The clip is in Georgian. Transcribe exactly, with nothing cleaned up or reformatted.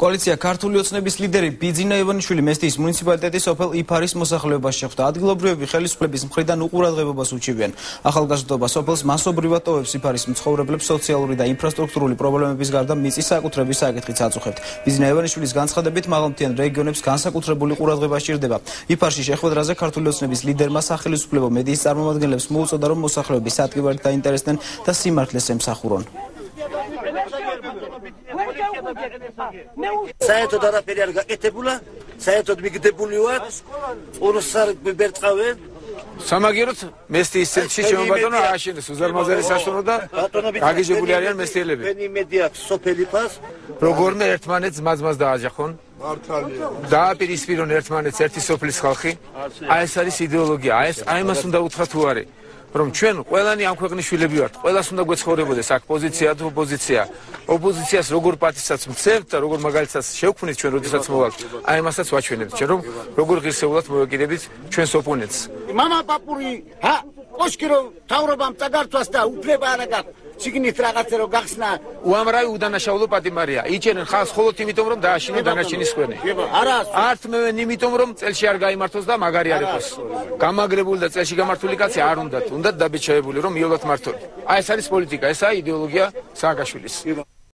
Koalitsija ქართული ოცნების ლიდერი ბიძინა ივანიშვილი მესტიის მუნიციპალიტეტის სოფელ იფარის მოსახლეობაში შეხვდა. ადგილობრივები ხელისუფლების მხრიდან უყურადღებობას უჩივიან. ახალგაზრდობა სოფელს მასობრივად ტოვებს იფარის მცხოვრებლებს სოციალური და ინფრასტრუქტურული პრობლემების გარდა მიწის საკუთრების საკითხიც აწუხებთ. ბიძინა ივანიშვილის განცხადებით მაღალმთიან რეგიონებს განსაკუთრებული ყურადღება სჭირდება. იფარში შეხვედრაზე ქართული ოცნების ლიდერმა სახელმწიფო მედიის წარმომადგენლებს მოუწოდა, რომ მოსახლეობის ადგილვართ დაინტერესდნენ და სიმართლეს ემსახურონ. საერთოდ არაფერი არ გაკეთებულა, საერთოდ მიგდებული ვარ, ორს არ ბერწყავენ. სამაგიეროდ მესტიის ცენტრში შემობატონო ააშენეს უზარმაზარი სასტუმრო და გაგიჟებული არიან მესტიელები. ჩვენი იმედი აქვს სოფელ იფარს. როგორმე ერთმანეთს მაძმას დააჯახონ. დააპირისპირონ ერთმანეთს ერთი სოფლის ხალხი. აი ეს არის იდეოლოგია. აი ეს აი მას უნდა უთხრათ თუ არის. რომ ჩვენ ყველანი ამ ქვეყნის შვილები ვართ, ყველას უნდა გვეცხოვრებოდეს აქ პოზიცია თუ ოპოზიცია. ოპოზიციას როგორ პარტისაც მცევთ და როგორ მაგალითსაც შევქმნით ჩვენ, როდესაც მოვალთ, აი ამასაც ვაჩვენებთ ჩვენ, რომ როგორ ღირსეულად მოვეკიდებით ჩვენს ოპონენტს. მამა პაპური, ჰა, კოშკი რომ თავრობამ წაგართვას და უფლება არ აქვს. შიგნით რაღაცა რო გახსნა. უამრავი უდანაშაულო პატიმარია. იჭერენ ხალხს მხოლოდ იმიტომ, რომ დააშინონ დანარჩენი სკვენი. არა, არც მევენ იმიტომ, რომ წელში არ გაიმართოს და მაგარი არ იყოს. გამაგრებული და წელში გამართული კაცი არ უნდათ, უნდათ დაბეჭდებული, რომ მიულოთ მართული. აი ეს არის პოლიტიკა, ესაა იდეოლოგია სააკაშვილის.